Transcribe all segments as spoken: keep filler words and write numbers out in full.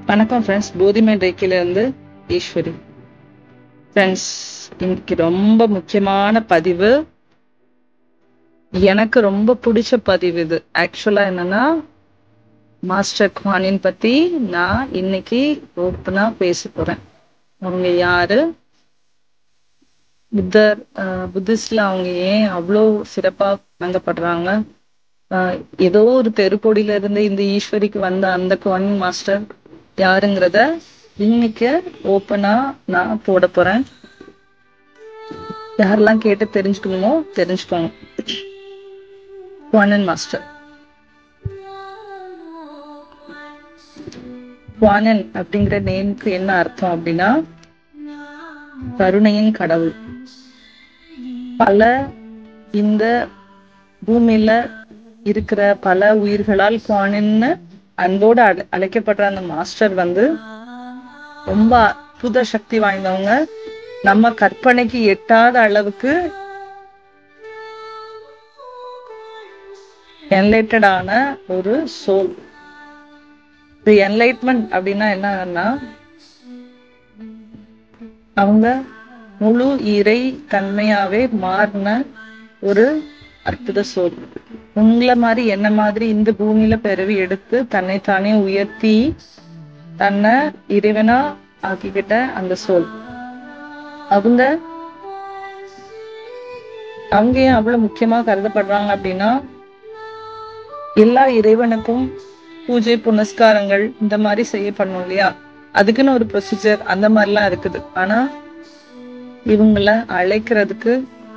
வணக்கம் ஃப்ரெண்ட்ஸ், போதிமை ரேக்கில இருந்து ஈஸ்வரி. ஃப்ரெண்ட்ஸ், இன்னைக்கு ரொம்ப முக்கியமான பதிவு. எனக்கு ரொம்ப பிடிச்ச பதிவு இது. ஆக்சுவலா என்னன்னா, மாஸ்டர் குவானின் பத்தி நான் இன்னைக்கு ஓப்பனா பேச போறேன். அவங்க யாரு, புத்தர் புத்திஸ்ட்ல அவங்க ஏன் அவ்வளோ சிறப்பா வழங்கப்படுறாங்க, ஆஹ் ஏதோ ஒரு தெருக்கோடியில இருந்து இந்த ஈஸ்வரிக்கு வந்த அந்த குவானின் மாஸ்டர் யாருங்கிறத இன்னைக்கு ஓப்பனா நான் போட போறேன். யாரெல்லாம் கேட்டு தெரிஞ்சுக்கணுமோ தெரிஞ்சுக்கோங்க. Guanine master. குவானின் அப்படிங்கிற நேமுக்கு என்ன அர்த்தம் அப்படின்னா, கருணையின் கடவுள். பல இந்த பூமியில இருக்கிற பல உயிர்களால் குவானின்னு அன்போடு அழை அழைக்கப்படுற அந்த மாஸ்டர் வந்து ரொம்ப அற்புத சக்தி வாய்ந்தவங்க. நம்ம கற்பனைக்கு எட்டாத அளவுக்கு என்லைட்டடான ஒரு சோல். இது என்லைட்மெண்ட் அப்படின்னா என்னன்னா, அவங்க முழு இறை தன்மையாவே மாறின ஒரு அற்புத சோல். உங்களை மாதிரி என்ன மாதிரி இந்த பூமியில பிறவி எடுத்து தன்னைத்தானே உயர்த்தி தன்னை இறைவனா ஆக்கிக்கிட்ட அந்த சோல். அவங்க அவங்க ஏன் அவ்வளவு முக்கியமா கருதப்படுறாங்க அப்படின்னா, எல்லா இறைவனுக்கும் பூஜை புனஸ்காரங்கள் இந்த மாதிரி செய்யப்படணும் இல்லையா, அதுக்குன்னு ஒரு ப்ரொசீஜர் அந்த மாதிரிலாம் இருக்குது. ஆனா இவங்களை அழைக்கிறதுக்கு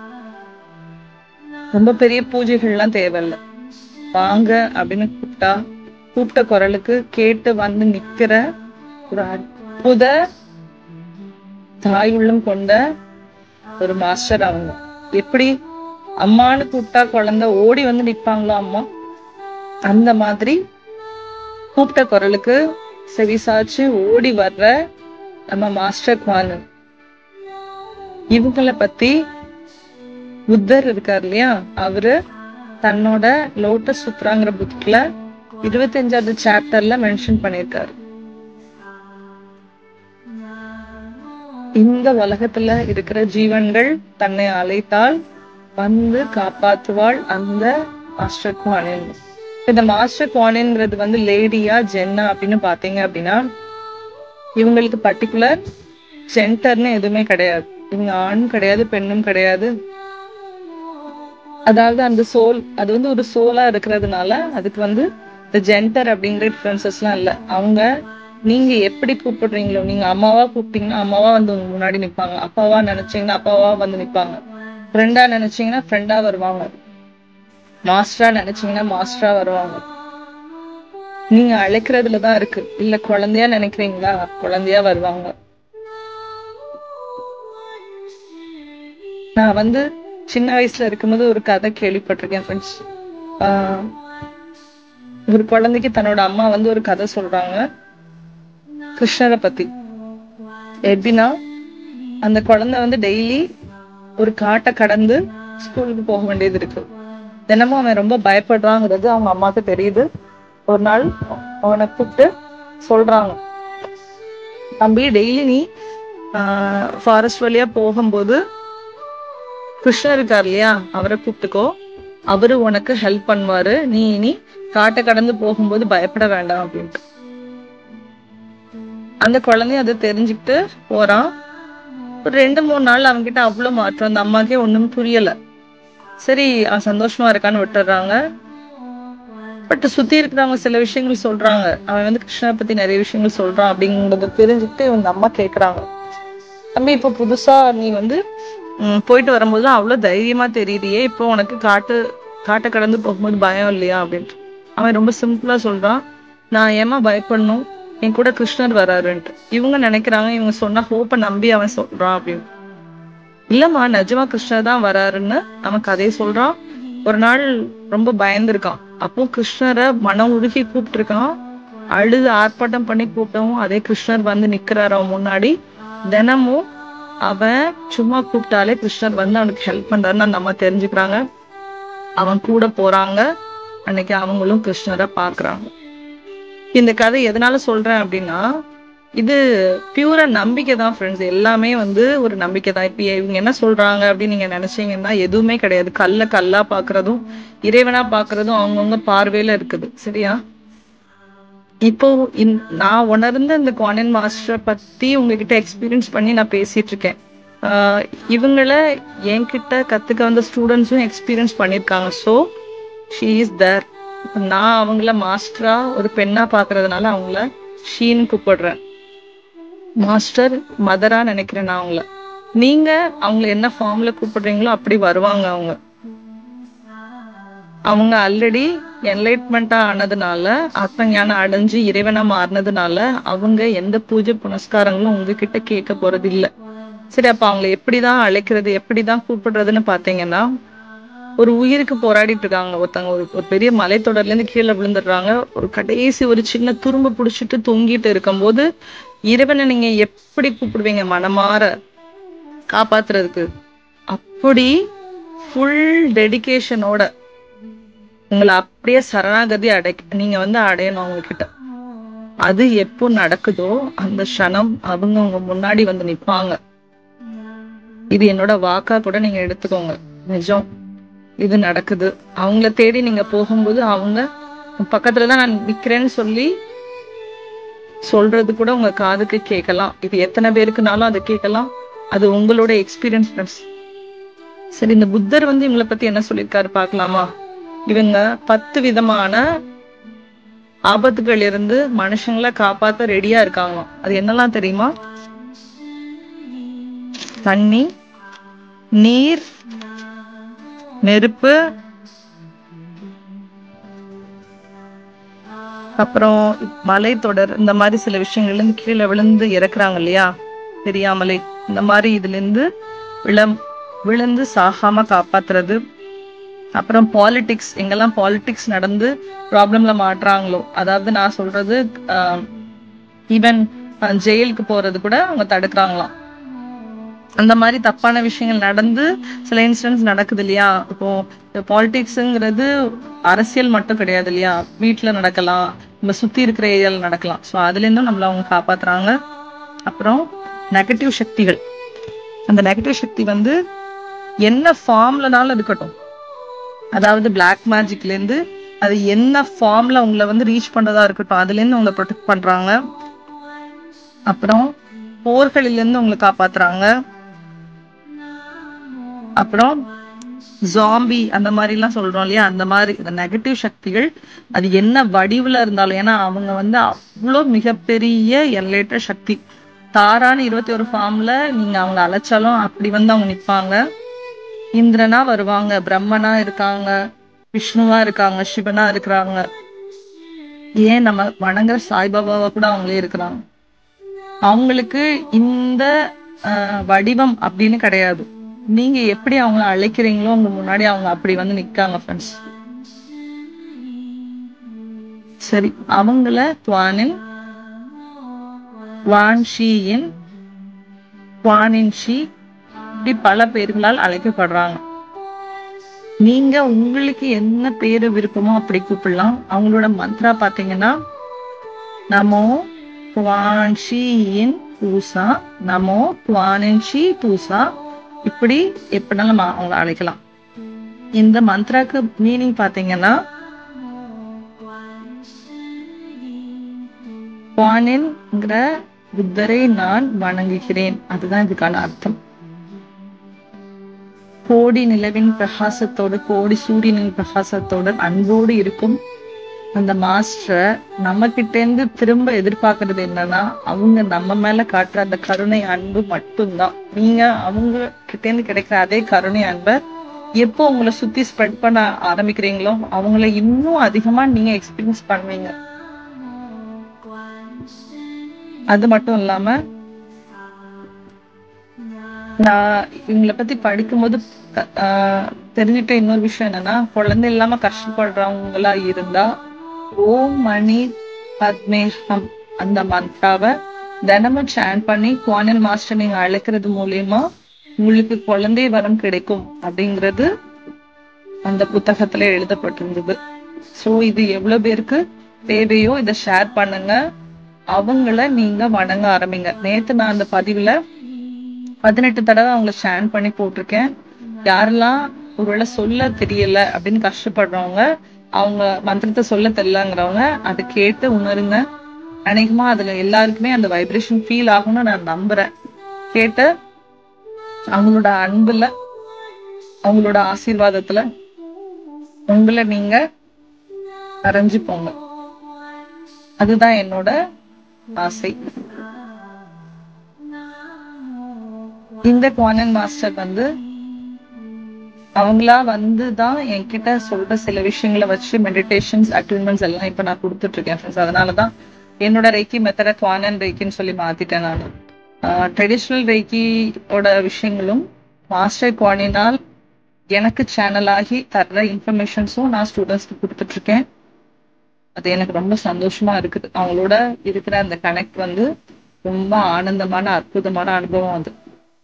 ரொம்ப பெரிய பூஜைகள்லாம் தேவையில்லை. வாங்க அப்படின்னு கூப்பிட்டா கூப்பிட்ட குரலுக்கு கேட்டு வந்து நிக்கிற ஒரு அற்புத தாய் உள்ளம் கொண்ட ஒரு மாஸ்டர் அவங்க. எப்படி அம்மானு கூப்பிட்டா குழந்தை ஓடி வந்து நிப்பாங்களோ அம்மா, அந்த மாதிரி கூப்பிட்ட குரலுக்கு செவிசாச்சு ஓடி வர்ற நம்ம மாஸ்டர் குவானின். இவங்களை பத்தி புத்தர் இருக்கார் இல்லையா, அவரு தன்னோட லோட்டஸ் சுத்ராங்கிற புக்ல இருபத்தி அஞ்சாவது சாப்டர்ல மென்ஷன் பண்ணிருக்காரு. இந்த உலகத்துல இருக்கிற ஜீவன்கள் தன்னை அழைத்தால் வந்து காப்பாற்றுவாள் அந்த மாஸ்டர் குவானின். இந்த மாஸ்டர் குவானின்ங்கிறது வந்து லேடியா ஜென்னா அப்படின்னு பாத்தீங்க அப்படின்னா, இவங்களுக்கு பர்டிகுலர் ஜென்டர்னு எதுவுமே கிடையாது. இவங்க ஆணும் கிடையாது, பெண்ணும் கிடையாது. அதாவது அந்த சோல் அது வந்து ஒரு சோலா இருக்கிறதுனால அதுக்கு வந்து இந்த ஜென்டர் அப்படிங்கிற டிஃபரன்சஸ் எல்லாம் இல்லை. அவங்க நீங்க எப்படி கூப்பிடுறீங்களோ, நீங்க அம்மாவா கூப்பிட்டீங்கன்னா அம்மாவா வந்து உங்க முன்னாடி நிப்பாங்க, அப்பாவா நினைச்சீங்கன்னா அப்பாவா வந்து நிப்பாங்க, ஃப்ரெண்டா நினைச்சீங்கன்னா ஃப்ரெண்டா வருவாங்க, மாஸ்டரா நினைச்சீங்கன்னா மாஸ்டரா வருவாங்க. நீங்க அழைக்கிறதுலதான் இருக்கு. இல்ல குழந்தையா நினைக்கிறீங்களா, குழந்தையா வருவாங்க. நான் வந்து சின்ன வயசுல இருக்கும்போது ஒரு கதை கேள்விப்பட்டிருக்கேன் ஃப்ரெண்ட்ஸ். ஆஹ் ஒரு குழந்தைக்கு தன்னோட அம்மா வந்து ஒரு கதை சொல்றாங்க கிருஷ்ணரை பத்தி. எப்படின்னா, அந்த குழந்தை வந்து டெய்லி ஒரு காட்டை கடந்து ஸ்கூலுக்கு போக வேண்டியது இருக்கு. தினமும் அவன் ரொம்ப பயப்படுறாங்கிறது அவங்க அம்மாவுக்கு தெரியுது. ஒரு நாள் அவனை கூப்பிட்டு சொல்றாங்க, தம்பி டெய்லி நீ ஆஹ் ஃபாரஸ்ட் வழியா போகும்போது கிருஷ்ணர் இருக்கார் இல்லையா, அவரை கூப்பிட்டுக்கோ, அவரு உனக்கு ஹெல்ப் பண்ணுவாரு, நீ இனி காட்டை கடந்து போகும்போது பயப்பட வேண்டாம் அப்படின்ட்டு. அந்த குழந்தை அதை தெரிஞ்சுக்கிட்டு போறான். ஒரு ரெண்டு மூணு நாள் அவன்கிட்ட அவ்வளவு மாற்றம். அந்த அம்மாக்கே ஒண்ணும் புரியல. சரி அவன் சந்தோஷமா இருக்கான்னு விட்டுறாங்க. பட் சுத்தி இருக்கிறவங்க சில விஷயங்கள் சொல்றாங்க, அவன் வந்து கிருஷ்ணரை பத்தி நிறைய விஷயங்கள் சொல்றான் அப்படிங்கறத தெரிஞ்சுக்கிட்டு இவங்க அம்மா கேக்குறாங்க, தம்பி இப்போ புதுசா நீ வந்து உம் போயிட்டு வரும்போது அவ்வளவு தைரியமா தெரியுறியே, இப்போ உனக்கு காட்டு காட்டை கடந்து போகும்போது பயம் இல்லையா அப்படின்ட்டு. அவன் ரொம்ப சிம்பிளா சொல்றான், நான் ஏமா பயப்படணும், என் கூட கிருஷ்ணர் வராருன்ட்டு. இவங்க நினைக்கிறாங்க இவங்க சொன்ன ஹோப்பை நம்பி அவன் சொல்றான் அப்படின்னு. இல்லம்மா, நிஜமா கிருஷ்ணர் தான் வராருன்னு அவன் கதையை சொல்றான். ஒரு நாள் ரொம்ப பயந்துருக்கான். அப்போ கிருஷ்ணரை மனம் உருகி கூப்பிட்டு இருக்கான். அழுது ஆர்ப்பாட்டம் பண்ணி கூப்பிட்டவும் அதே கிருஷ்ணர் வந்து நிக்கிறாரு அவன் முன்னாடி. தினமும் அவன் சும்மா கூப்பிட்டாலே கிருஷ்ணர் வந்து அவனுக்கு ஹெல்ப் பண்றாருன்னு நம்ம தெரிஞ்சுக்கிறாங்க. அவன் கூட போறாங்க. அன்னைக்கு அவங்களும் கிருஷ்ணரை பாக்குறாங்க. இந்த கதை எதனால சொல்றேன் அப்படின்னா, இது பியூரா நம்பிக்கை தான் ஃப்ரெண்ட்ஸ். எல்லாமே வந்து ஒரு நம்பிக்கை தான். இப்ப இவங்க என்ன சொல்றாங்க அப்படின்னு நீங்க நினைச்சீங்கன்னா எதுவுமே கிடையாது. கல்ல கல்லா பாக்குறதும் இறைவனா பாக்குறதும் அவங்கவுங்க பார்வையில இருக்குது. சரியா? இப்போ நான் உணர்ந்த இந்த குவானின் மாஸ்டர் பத்தி உங்ககிட்ட எக்ஸ்பீரியன்ஸ் பண்ணி நான் பேசிட்டு இருக்கேன். ஆஹ் இவங்கள என்கிட்ட கத்துக்க வந்த ஸ்டூடெண்ட்ஸும் எக்ஸ்பீரியன்ஸ் பண்ணியிருக்காங்க. So she is there. நான் அவங்கள மாஸ்டரா ஒரு பெண்ணா பாக்குறதுனால அவங்கள ஷீன்னு கூப்பிடுறேன். மாஸ்டர் மதரா நினைக்கிறேன் நான் அவங்கள. நீங்க அவங்கள என்ன ஃபார்ம்ல கூப்பிடுறீங்களோ அப்படி வருவாங்க. அவங்க அவங்க ஆல்ரெடி என்லைட்மெண்டா ஆனதுனால, ஆத்ம ஞானம் அடைஞ்சு இறைவனா மாறினதுனால அவங்க எந்த பூஜை புனஸ்காரங்களும் உங்ககிட்ட கேட்க போறது இல்ல. சரி, அப்ப அவங்களை எப்படிதான் அழைக்கிறது, எப்படிதான் கூப்பிடுறதுன்னு பாத்தீங்கன்னா, ஒரு உயிருக்கு போராடிட்டு இருக்காங்க ஒருத்தவங்க. ஒரு ஒரு பெரிய மலைத்தொடர்ல இருந்து கீழே விழுந்துடுறாங்க. ஒரு கடைசி ஒரு சின்ன துரும்பு புடிச்சிட்டு தொங்கிட்டு இருக்கும் போது இறைவனை நீங்க எப்படி கூப்பிடுவீங்க மனமாற காப்பாத்துறதுக்கு? அப்படி ஃபுல் டெடிகேஷனோட உங்களை அப்படியே சரணாகதி அடை நீங்க வந்து அடையணும் அவங்க கிட்ட. அது எப்போ நடக்குதோ அந்த க்ஷணம் அவங்க உங்க முன்னாடி வந்து நிப்பாங்க. இது என்னோட வாக்கா கூட நீங்க எடுத்துக்கோங்க. நிஜம், இது நடக்குது. அவங்கள தேடி நீங்க போகும்போது அவங்க பக்கத்துலதான் நான் நிக்கிறேன்னு சொல்லி சொல்றது கூட உங்க காதுக்கு கேட்கலாம். இது எத்தனை பேருக்குனாலும் அது கேட்கலாம். அது உங்களோட எக்ஸ்பீரியன்ஸ். சரி, இந்த புத்தர் வந்து இவங்களை பத்தி என்ன சொல்லியிருக்காரு பாக்கலாமா? இவங்க பத்து விதமான ஆபத்துகள் இருந்து மனுஷங்களை காப்பாத்த ரெடியா இருக்காங்க. அது என்னெல்லாம் தெரியுமா? தண்ணி, நீர், நெருப்பு, அப்புறம் மலை தொடர், இந்த மாதிரி சில விஷயங்கள்ல இருந்து கீழே விழுந்து இறக்குறாங்க இல்லையா தெரியாமலே. இந்த மாதிரி இதுல இருந்து விழம் விழுந்து சாகாம காப்பாத்துறது. அப்புறம் பாலிடிக்ஸ், எங்கெல்லாம் பாலிடிக்ஸ் நடந்து ப்ராப்ளம்ல மாட்டுறாங்களோ, அதாவது நான் சொல்றது ஈவன் ஜெயிலுக்கு போறது கூட அவங்க தடுக்கிறாங்களாம். அந்த மாதிரி தப்பான விஷயங்கள் நடந்து சில இன்சிடென்ட்ஸ் நடக்குது இல்லையா. இப்போ பாலிடிக்ஸ்ங்கிறது அரசியல் மட்டும் கிடையாது இல்லையா, வீட்டுல நடக்கலாம், நம்ம சுத்தி இருக்கிற ஏரியால நடக்கலாம். ஸோ அதுல இருந்தும் நம்மள அவங்க காப்பாத்துறாங்க. அப்புறம் நெகட்டிவ் சக்திகள், அந்த நெகட்டிவ் சக்தி வந்து என்ன ஃபார்ம்லனாலும் இருக்கட்டும், அதாவது பிளாக் மேஜிக்ல இருந்து அது என்ன ஃபார்ம்ல உங்களை வந்து ரீச் பண்றதா இருக்கட்டும், அதுல இருந்து உங்களை ப்ரொடெக்ட் பண்றாங்க. அப்புறம் போர்களில இருந்து உங்களை காப்பாத்துறாங்க. அப்புறம் ஜாம்பி அந்த மாதிரி எல்லாம் சொல்றோம் இல்லையா, அந்த மாதிரி இந்த நெகட்டிவ் சக்திகள் அது என்ன வடிவுல இருந்தாலும், ஏன்னா அவங்க வந்து அவ்வளோ மிகப்பெரிய எல்லையற்ற சக்தி. தாரான்னு இருபத்தி ஒரு ஃபார்ம்ல நீங்க அவங்க அழைச்சாலும் அப்படி வந்து அவங்க நிற்பாங்க. இந்திரனா வருவாங்க, பிரம்மனா இருக்காங்க, விஷ்ணுவா இருக்காங்க, சிவனா இருக்கிறாங்க, ஏன் நம்ம வணங்குற சாய்பாபாவா கூட அவங்களே இருக்கிறாங்க. அவங்களுக்கு இந்த ஆஹ் வடிவம் அப்படின்னு கிடையாது. நீங்க எப்படி அவங்கள அழைக்கிறீங்களோ உங்க முன்னாடி அவங்க அப்படி வந்து நிக்காங்க ஃப்ரெண்ட்ஸ். சரி, அவங்கள துவானின் வான்ஷியின் குவானின்ஷி இப்படி பல பேர்களால் அழைக்கப்படுறாங்க. நீங்க உங்களுக்கு என்ன பேரு விருப்பமோ அப்படி கூப்பிடலாம். அவங்களோட மந்த்ரா பாத்தீங்கன்னா நமோ குவான்ஷியின் பூசா, நமோ குவானின்ஷி பூசா, இப்படி எப்படினாலும் அவங்கள அழைக்கலாம். இந்த மந்த்ராக்கு மீனிங் பாத்தீங்கன்னா குவானின்ங்கிற புத்தரை நான் வணங்குகிறேன், அதுதான் இதுக்கான அர்த்தம். கோடி நிலவின் பிரகாசத்தோடு, கோடி சூரியனின் பிரகாசத்தோடு அன்போடு இருக்கும் அந்த மாஸ்டரை நம்ம கிட்ட இருந்து திரும்ப எதிர்பார்க்கறது என்னன்னா, அவங்க நம்ம மேல காட்டுற அந்த கருணை அன்பு மட்டும்தான். நீங்க அவங்க கிட்ட இருந்து கிடைக்கிற அதே கருணை அன்பை எப்போ உங்களை சுத்தி ஸ்ப்ரெட் பண்ண ஆரம்பிக்கிறீங்களோ அவங்கள இன்னும் அதிகமா நீங்க எக்ஸ்பீரியன்ஸ் பண்ணுவீங்க. அது மட்டும் இல்லாம நான் இவங்களை பத்தி படிக்கும்போது ஆஹ் தெரிஞ்சுட்ட இன்னொரு விஷயம் என்னன்னா, குழந்தை இல்லாம கஷ்டப்படுறவங்களா இருந்தா ஓம் மணி பத்மேஷம் அந்த மந்த்ராவை தினமும் சாண்ட் பண்ணி குவானின் மாஸ்டர் நீங்க அழைக்கிறது மூலியமா உங்களுக்கு குழந்தை வரம் கிடைக்கும் அப்படிங்கிறது அந்த புத்தகத்துல எழுதப்பட்டிருந்தது. சோ இது எவ்வளவு பேருக்கு தேவையோ இதை ஷேர் பண்ணுங்க. அவங்கள நீங்க வணங்க ஆரம்பிங்க. நேத்து நான் அந்த பதிவுல பதினெட்டு தடவை அவங்கள ஷேர் பண்ணி போட்டிருக்கேன். யாரெல்லாம் ஒருவேளை சொல்ல தெரியல அப்படின்னு கஷ்டப்படுறவங்க, அவங்க மந்திரத்தை சொல்ல தெரியலங்கிறவங்க அதை கேட்டு உணருங்க. அநேகமா அதுல எல்லாருக்குமே அந்த வைப்ரேஷன் ஃபீல் ஆகும்னு நான் நம்புறேன். கேட்டு அவங்களோட அன்புல, அவங்களோட ஆசீர்வாதத்துல உங்களை நீங்க அரைஞ்சு போங்க. அதுதான் என்னோட ஆசை. இந்த குவானன் மாஸ்டர் வந்து அவங்களா வந்துதான் என்கிட்ட சொல்ற சில விஷயங்களை வச்சு மெடிடேஷன்ஸ் அட்யூன்மெண்ட்ஸ் எல்லாம் இப்ப நான் கொடுத்துட்டு இருக்கேன் ஃப்ரெண்ட்ஸ். அதனாலதான் என்னோட ரெய்கி மெத்தட குவானன் ரெய்கின்னு சொல்லி மாத்திட்டேன். நான் ட்ரெடிஷ்னல் ரெய்கியோட விஷயங்களும் மாஸ்டர் குவானினால் எனக்கு சேனல் ஆகி தர்ற இன்ஃபர்மேஷன்ஸும் நான் ஸ்டூடெண்ட்ஸ்க்கு கொடுத்துட்டு இருக்கேன். அது எனக்கு ரொம்ப சந்தோஷமா இருக்குது. அவங்களோட இருக்கிற அந்த கனெக்ட் வந்து ரொம்ப ஆனந்தமான அற்புதமான அனுபவம். அது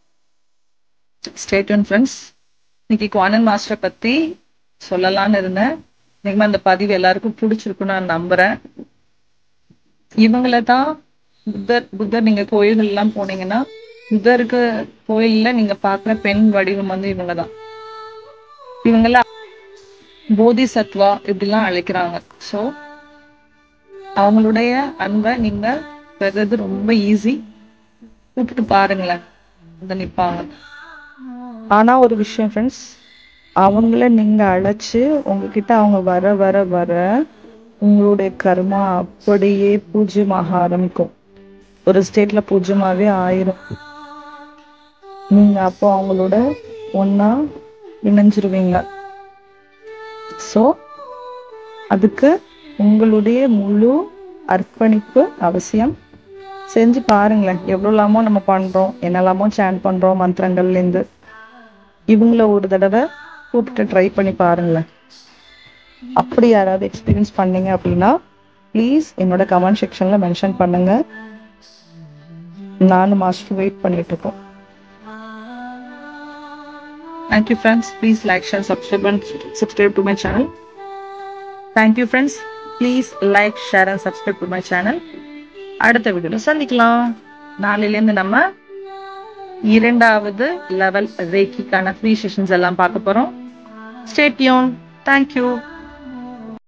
ஸ்டே டியூன் ஃப்ரெண்ட்ஸ். இன்னைக்கு குவானன் மாஸ்டரை பத்தி சொல்லலாம்னு இருந்தேன். இன்னைக்கு அந்த பதிவு எல்லாருக்கும் பிடிச்சிருக்குன்னு நான் நம்புறேன். இவங்கள தான் புத்தர் புத்தர் நீங்க கோயில்கள் எல்லாம் போனீங்கன்னா புத்தருக்கு கோயில்ல நீங்க பாக்குற பெண் வடிவம் வந்து இவங்கதான். இவங்கள போதி சத்வா இப்படிலாம் அழைக்கிறாங்க. ஸோ அவங்களுடைய அன்பை நீங்க பெறது ரொம்ப ஈஸி. கூப்பிட்டு பாருங்களேன், வந்து நிப்பாங்க. ஆனா ஒரு விஷயம் ஃப்ரெண்ட்ஸ், அவங்கள நீங்க அழைச்சு உங்ககிட்ட அவங்க வர வர வர உங்களுடைய கர்மா அப்படியே பூஜ்யமாக ஆரம்பிக்கும். ஒரு ஸ்டேட்ல பூஜ்யமாவே ஆயிரும். நீங்க அப்போ அவங்களோட ஒன்னா இணைஞ்சிருவீங்க. ஸோ அதுக்கு உங்களுடைய முழு அர்ப்பணிப்பு அவசியம். செஞ்சு பாருங்களேன். எவ்வளோலாமோ நம்ம பண்றோம், என்னெல்லாமோ சேன் பண்றோம் மந்திரங்கள்ல இருந்து. இவங்கள ஒரு தடவை கூப்பிட்டு ட்ரை பண்ணி பாருங்களேன். அப்படி யாராவது எக்ஸ்பீரியன்ஸ் பண்ணீங்க அப்படின்னா ப்ளீஸ் என்னோட கமெண்ட் செக்ஷன்ல மென்ஷன் பண்ணுங்க. நானும் மாஸ்டர் வெயிட் பண்ணிட்டு இருக்கோம். Thank you friends. Please like, share, subscribe and subscribe to my channel. Thank you friends. Please like, share and subscribe to my channel. அடுத்த வீடியோல சந்திக்கலாம். நாளையிலேருந்து நம்ம இரண்டாவது லெவல் ரேக்கிக்கான ஃப்ரீ செஷன்ஸ் எல்லாம் பார்க்க போறோம். Stay tuned. Thank you.